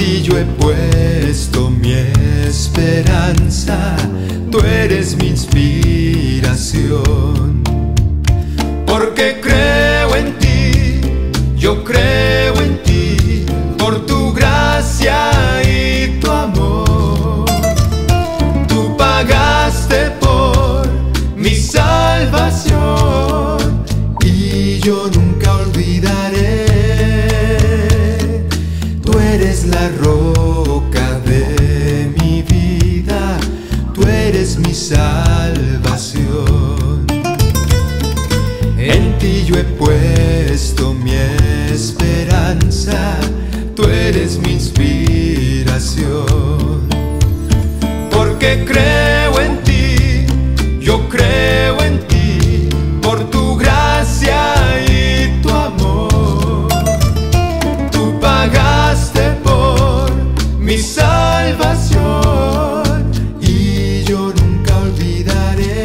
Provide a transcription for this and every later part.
ti yo he puesto mi esperanza, tú eres mi inspiración. Porque creo en ti, yo creo en ti, por tu gracia y tu amor. Tú pagaste por mi salvación y yo nunca olvidaré. Tú eres la roca de mi vida, tú eres mi salvación. En ti yo he puesto mi esperanza, tú eres mi inspiración. Porque creo en ti, yo creo en ti, por tu gracia y tu amor. Tú pagaste por mi salvación y yo nunca olvidaré.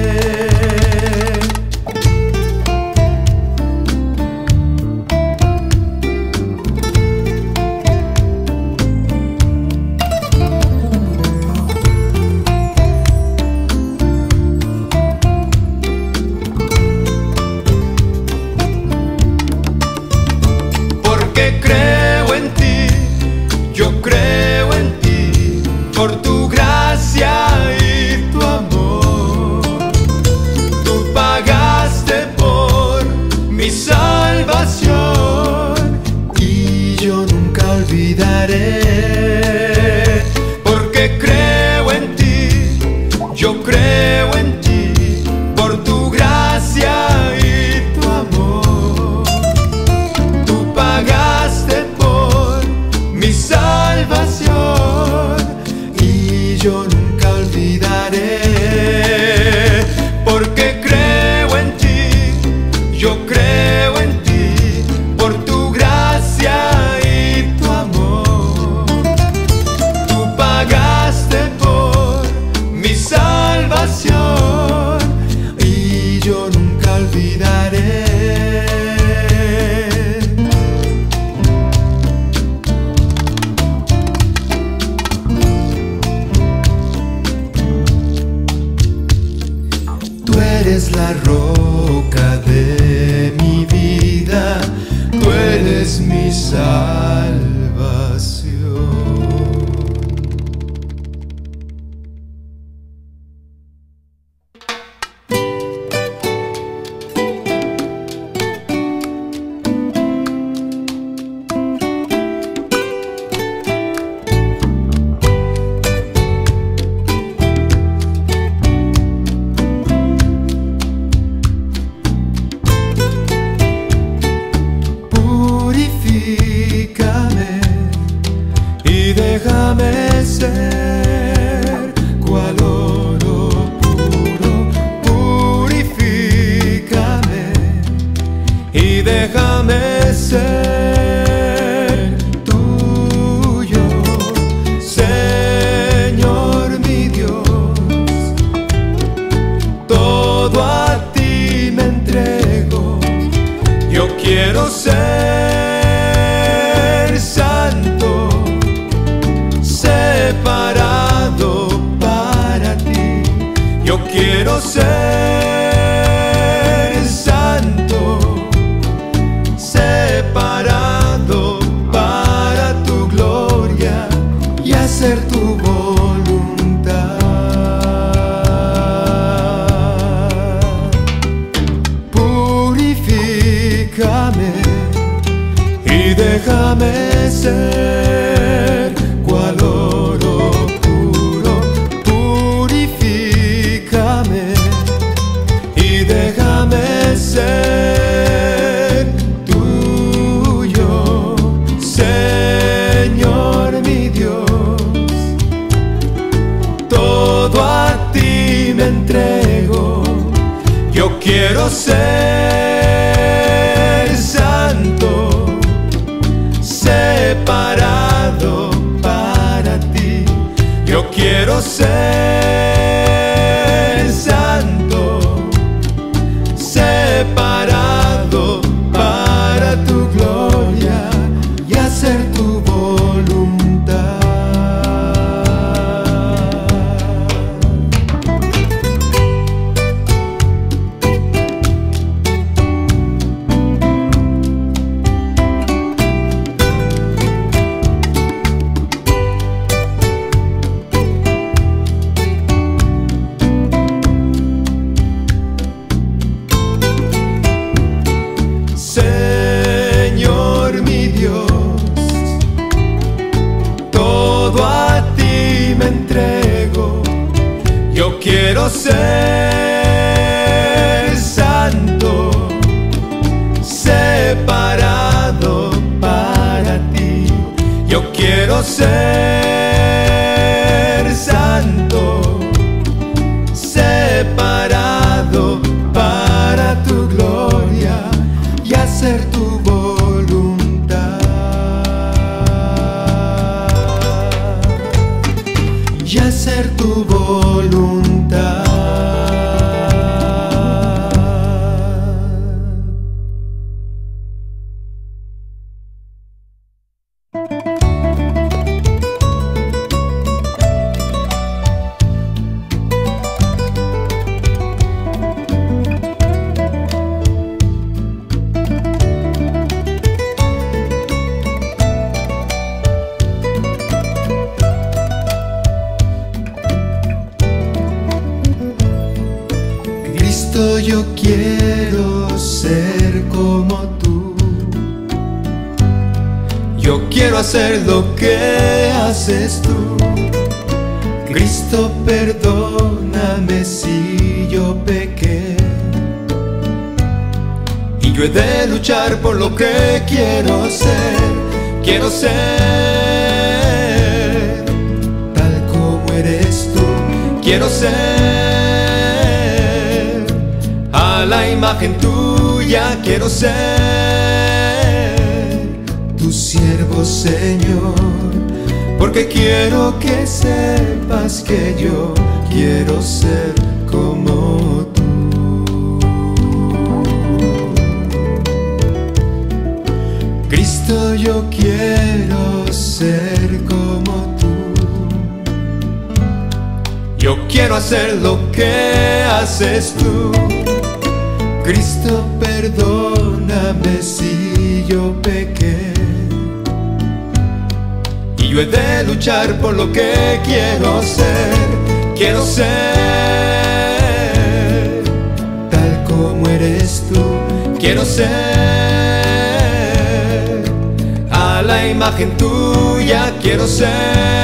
Creo en ti, yo creo en ti, por tu gracia y tu amor. Tú pagaste por mi salvación y yo nunca olvidaré. Porque creo en ti, yo creo en ti, por tu gracia y tu amor. Tú pagaste por mi salvación y yo nunca olvidaré. Porque creo en ti, yo creo en ti, por tu gracia y tu amor. Tú pagaste por mi salvación y yo nunca olvidaré. Tú eres la roca de mi vida, tú eres mi salvación. Purifícame y déjame ser cual oro puro. Purifícame y déjame ser tuyo, Señor mi Dios. Todo a ti me entrego, yo quiero ser santo, separado para ti. Yo quiero ser santo, separado para tu gloria y hacer tu voluntad. Purifícame y déjame ser cual oro puro. Purifícame y déjame ser tuyo, Señor mi Dios. Todo a ti me entrego, yo quiero ser santo, separado para ti. Yo quiero ser santo, separado para tu gloria y hacer tu voluntad. quiero ser santo, separado para ti. Yo quiero ser santo, separado para tu gloria y hacer tu voluntad. Y hacer tu voluntad. Cristo, yo quiero ser como tú. Yo quiero hacer lo que haces tú. Cristo, perdóname si yo pequé, y yo he de luchar por lo que quiero ser. Quiero ser tal como eres tú. Quiero ser a la imagen tuya. Quiero ser tu siervo, Señor, porque quiero que sepas que yo quiero ser como tú. Cristo, yo quiero ser como tú. Yo quiero hacer lo que haces tú. Cristo, perdóname si yo pequé, y yo he de luchar por lo que quiero ser. Quiero ser tal como eres tú. Quiero ser a la imagen tuya. Quiero ser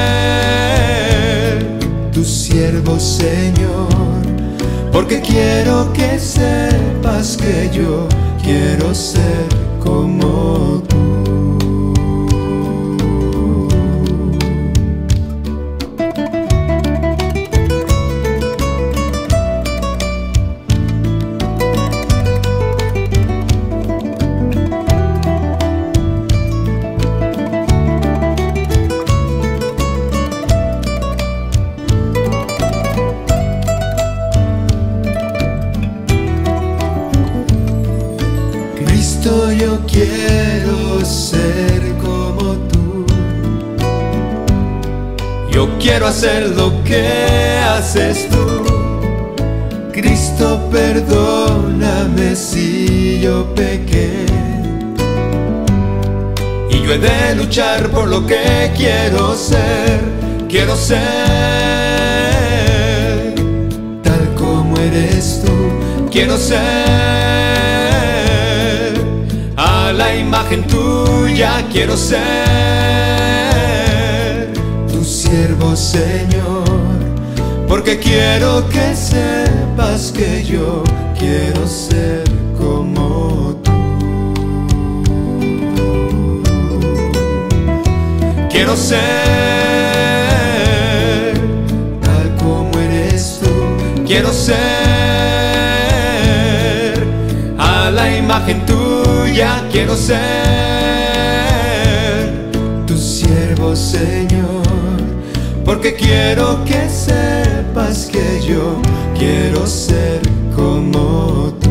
tu siervo, Señor, porque quiero que sepas que yo quiero ser como tú. Yo quiero ser como tú. Yo quiero hacer lo que haces tú. Cristo, perdóname si yo pequé, y yo he de luchar por lo que quiero ser. Quiero ser tal como eres tú. Quiero ser a la imagen tuya. Quiero ser tu siervo, Señor, porque quiero que sepas que yo quiero ser como tú. Quiero ser tal como eres tú. Quiero ser a la imagen tuya. Quiero ser tu siervo, Señor, porque quiero que sepas que yo quiero ser como tú.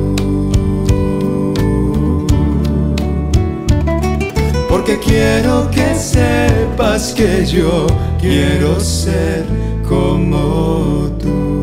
Porque quiero que sepas que yo quiero ser como tú.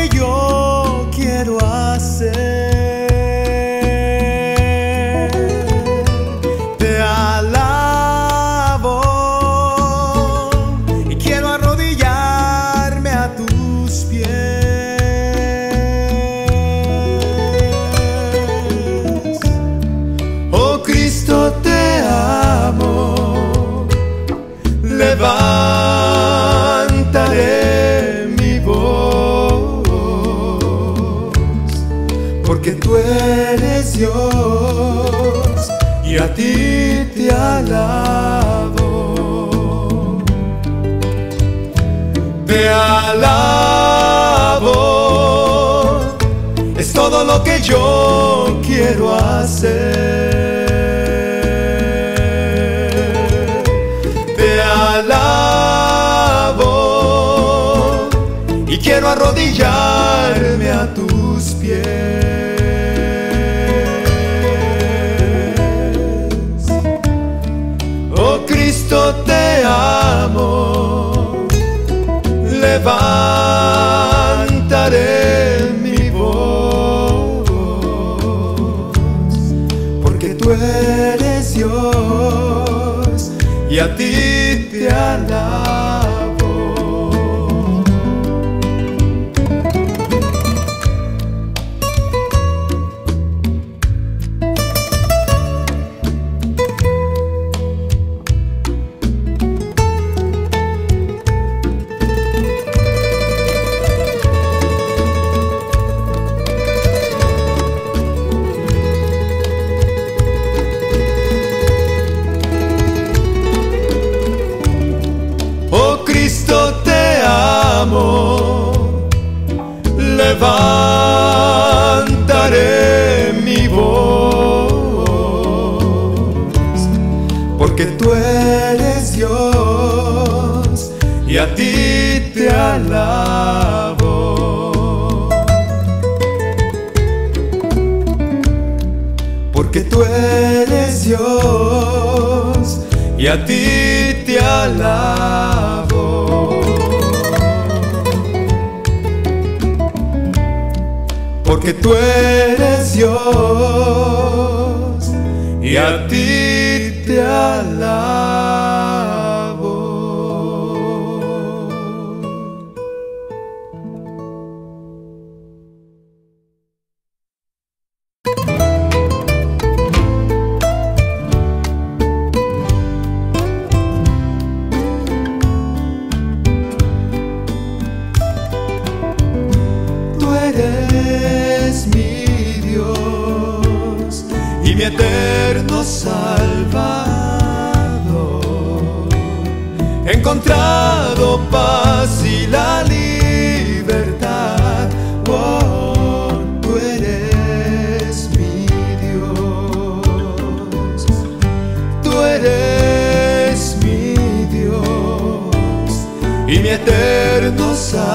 que yo quiero hacer. Te alabo y quiero arrodillarme a tus pies. Oh Cristo, te amo. Levantaré mi voz, porque tú eres Dios y a ti te alabo. Te alabo, es todo lo que yo quiero hacer. Alabo y quiero arrodillarme a tus pies. Oh Cristo, te amo. Levantaré mi voz, porque tú eres Dios y a ti te alabo. Levantaré mi voz, porque tú eres Dios y a ti te alabo. Porque tú eres Dios y a ti te alabo. Porque tú eres Dios y a ti te alabo. Tú eres mi Dios y mi eterno Salvador. He encontrado paz y la libertad. Oh, tú eres mi Dios. Tú eres mi Dios y mi eterno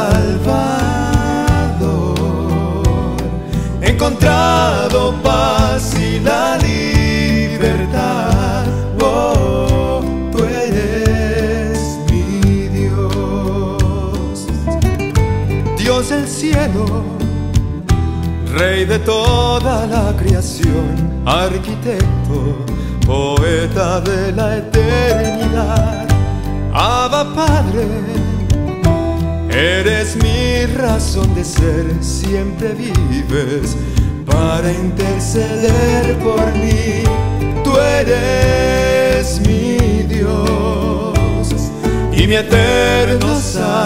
Salvador. He encontrado paz y la libertad. Oh, tú eres mi Dios. Dios del cielo, Rey de toda la creación, arquitecto, poeta de la eternidad. Abba Padre, eres mi razón de ser, siempre vives para interceder por mí. Tú eres mi Dios y mi eterno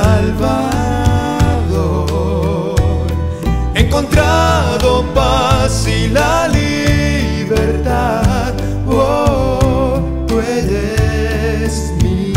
Salvador. He encontrado paz y la libertad. Oh, tú eres mi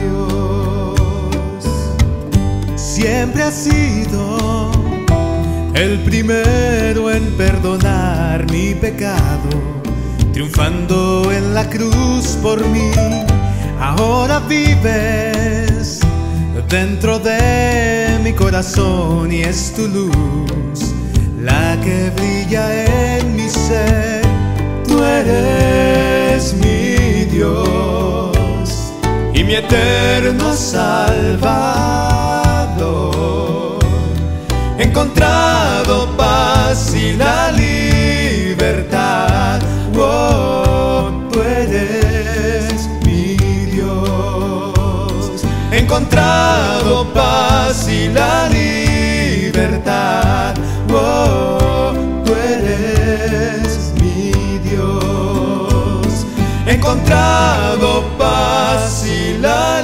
Dios. Siempre has sido el primero en perdonar mi pecado, triunfando en la cruz por mí. Ahora vives dentro de mi corazón y es tu luz la que brilla en mi ser. Tú eres mi Dios y mi eterno Salvador. He encontrado paz y la libertad. Oh, tú eres mi Dios. He encontrado paz y la libertad. Oh, tú eres mi Dios. He encontrado paz y la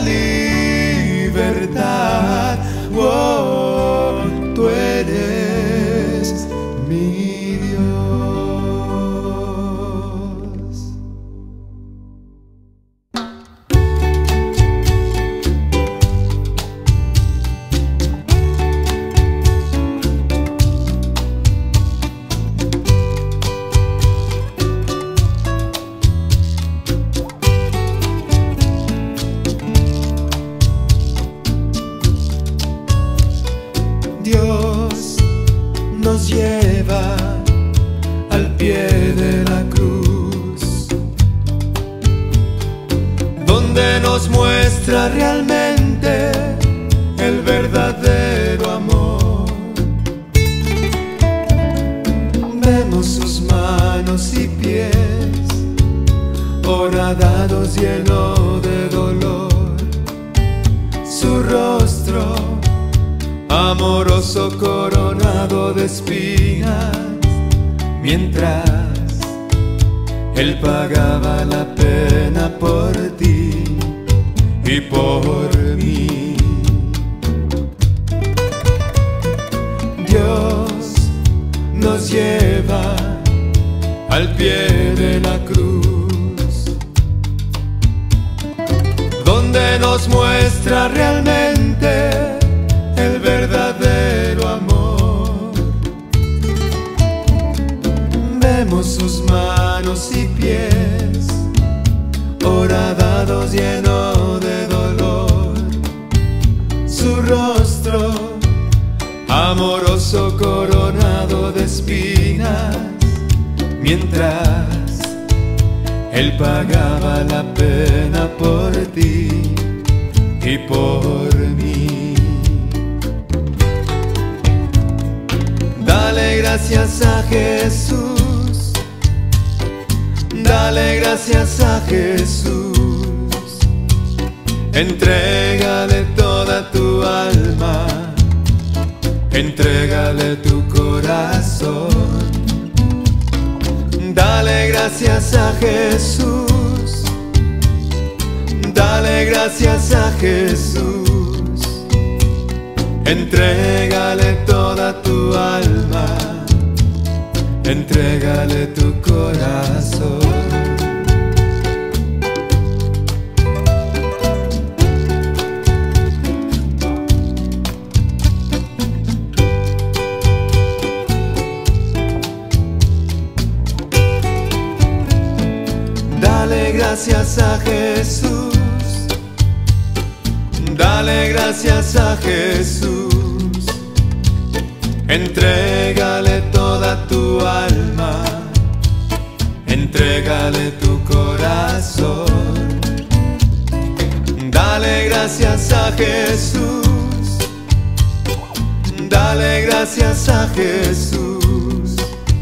libertad. Oh, tú eres mi Dios. Dios nos lleva al pie de la cruz, donde nos muestra realmente el verdadero amor. Vemos sus manos y pies horadados, llenos de dolor, su rostro amoroso coronado de espinas, mientras Él pagaba la pena por ti y por mí. Dios nos lleva al pie de la cruz, donde nos muestra realmente el verdadero amor. Vemos sus manos y pies horadados, llenos de dolor, su rostro amoroso coronado de espinas, mientras Él pagaba la pena por ti y por mí. Dale gracias a Jesús, dale gracias a Jesús, entrégale toda tu alma, entrégale tu corazón. Dale gracias a Jesús, dale gracias a Jesús, entrégale toda tu alma, entrégale tu corazón. Dale gracias a Jesús, dale gracias a Jesús, entrégale toda tu alma, entrégale tu corazón. Dale gracias a Jesús, dale gracias a Jesús,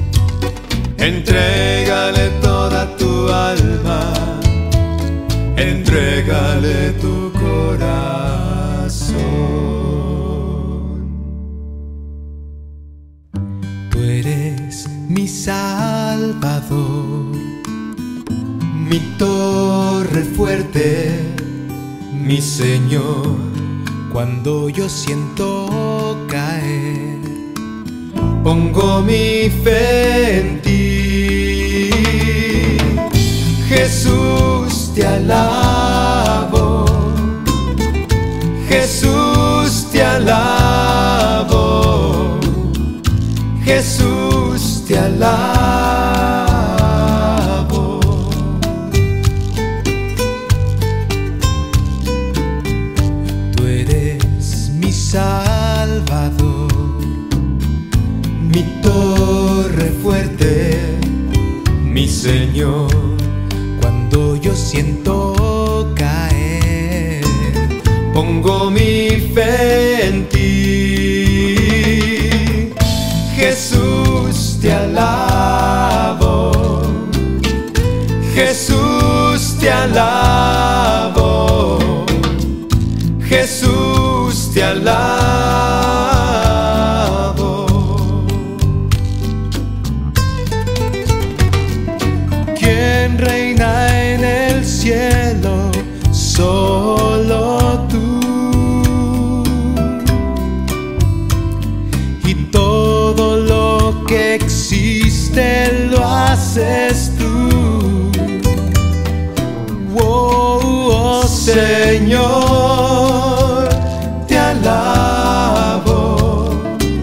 entrégale toda tu alma, entrégale tu corazón. Tú eres mi Salvador, mi torre fuerte, mi Señor. Cuando yo siento caer, pongo mi fe en ti. Jesús, te alabo, Jesús, te alabo, Jesús, te alabo. Tú eres mi Salvador, mi torre fuerte, mi Señor. Cuando yo siento caer, pongo mi fe en ti. Jesús te alabo, Jesús te alabo, Jesús te alabo. ¿Quién reina en el cielo? Solo tú. Y todo lo que existe lo haces tú. Oh, Señor, te alabo,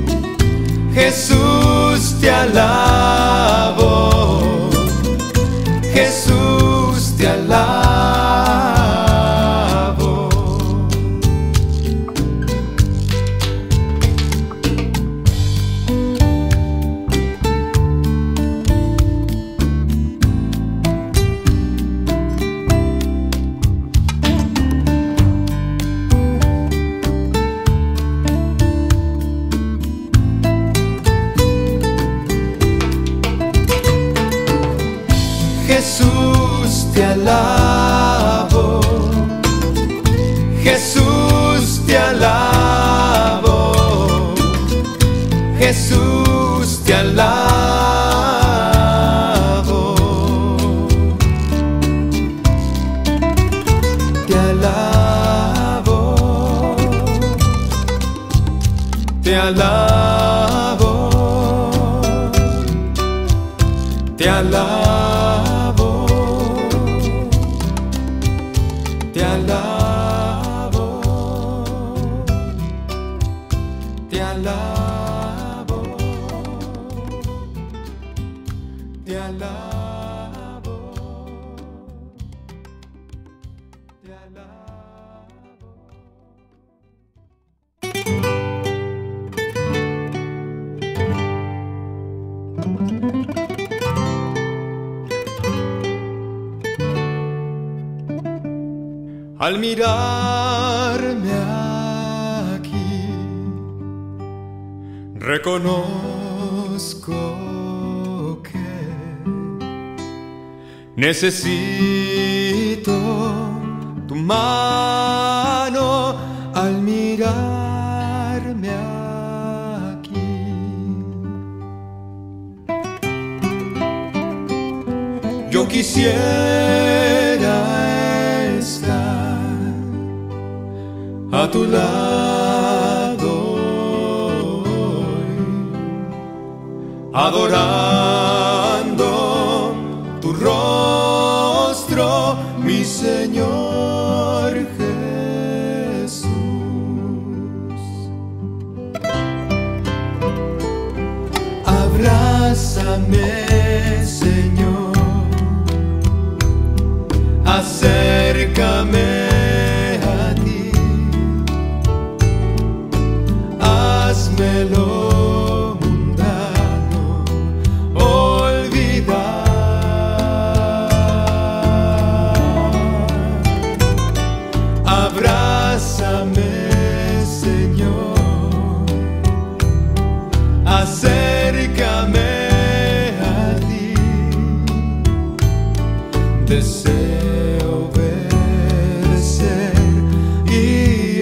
Jesús te alabo, Jesús te alabo. Jesús te alabo, Jesús te alabo, Jesús te alabo, te alabo, te alabo, te alabo. Te alabo, te alabo, te alabo, te alabo. Al mirarme aquí, reconozco que necesito tu mano. Al mirarme aquí, yo quisiera a tu lado hoy, adorando tu rostro, mi Señor Jesús. Abrázame, Señor, acércame. Hazme lo mundano olvidar. Abrázame, Señor, acércame a ti. Deseo ver, ser y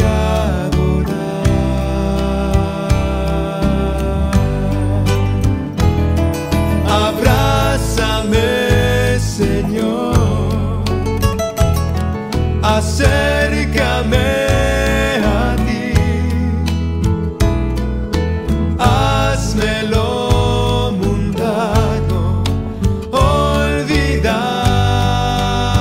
abrázame, Señor, acércame a ti, hazme lo mundano olvidar.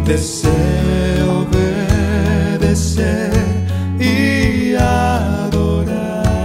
deseo obedecer y adorar.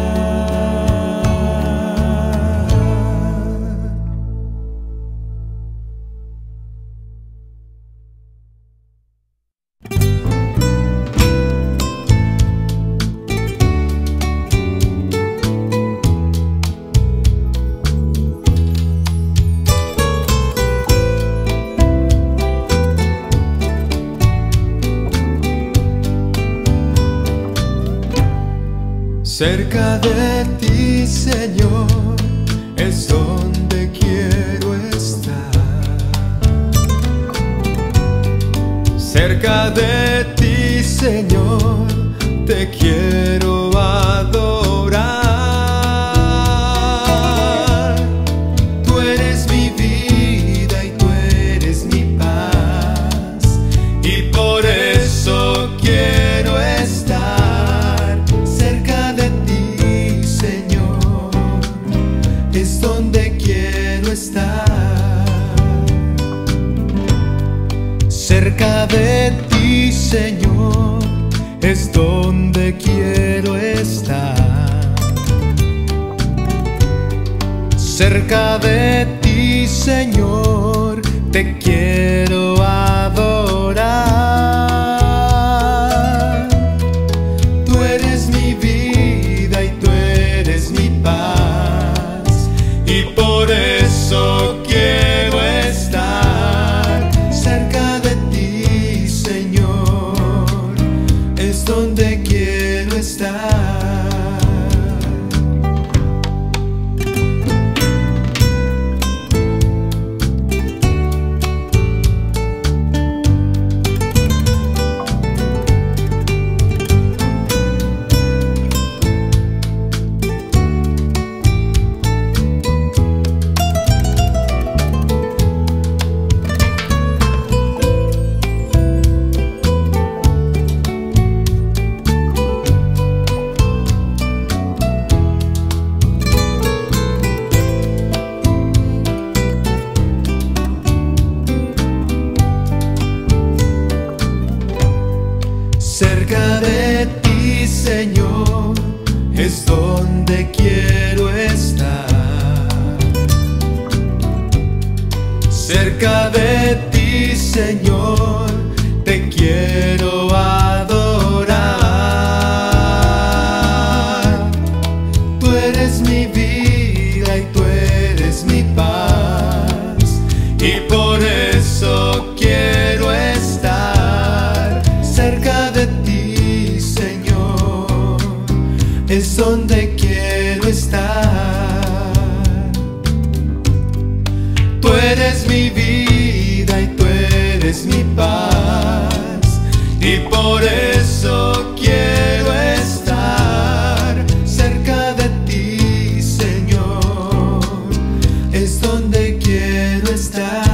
Cerca de ti, Señor, es donde quiero estar. Cerca de ti, Señor, te quiero adorar. Tú eres mi vida y tú eres mi paz, y por eso quiero estar donde quiero estar. Cerca de ti, Señor, es donde quiero estar. Cerca de ti, Señor, te quiero adorar. Tú eres mi vida y tú eres mi paz, y por eso quiero estar cerca de ti, Señor, es donde quiero estar. Cerca de ti, Señor, es donde quiero estar. Cerca de ti, Señor, te quiero adorar. Tú eres mi vida y tú eres mi paz, y por eso quiero estar cerca de ti, Señor, es donde quiero estar. Tú eres mi vida y tú eres mi paz, y por eso quiero estar cerca de ti, Señor, es donde quiero estar.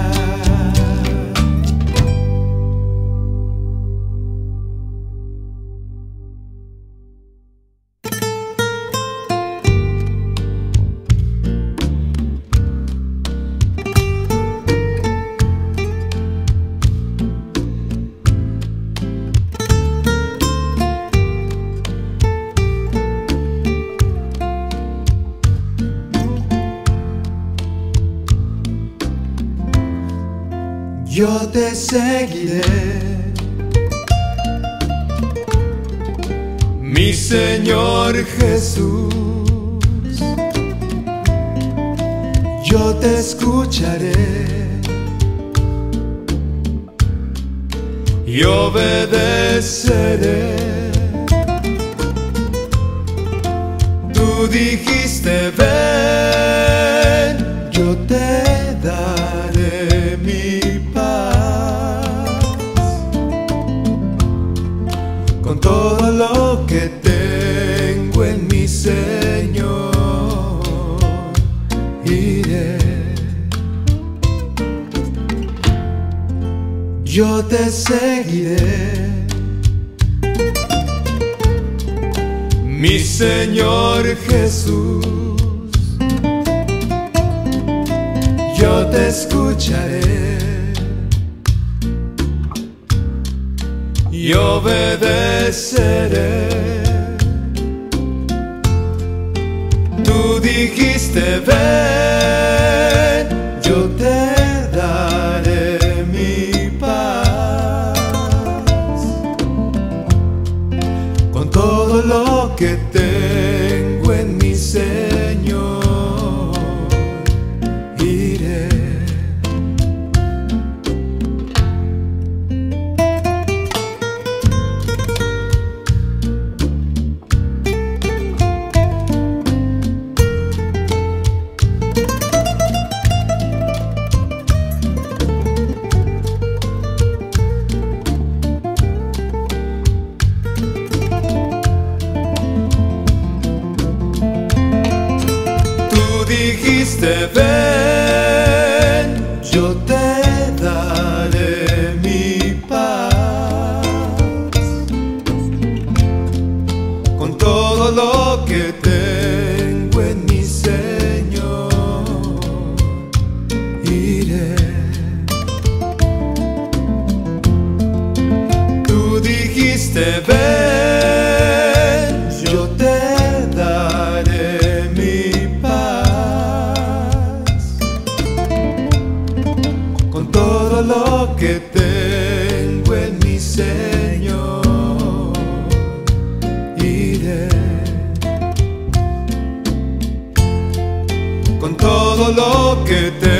Yo te seguiré, mi Señor Jesús. Yo te escucharé y obedeceré. Tú dijiste ven, yo te daré mi con todo lo que tengo en mi Señor, iré. Yo te seguiré, mi Señor Jesús. Yo te escucharé y obedeceré. Tú dijiste ven, yo te daré mi paz. Con todo lo que tengo en mi Señor iré. Dijiste ven, yo te daré mi paz. Con todo lo que tengo en mi Señor iré. Tú dijiste ven, yo te daré mi paz. Con todo lo que tengo en mi Señor iré. Con todo lo que tengo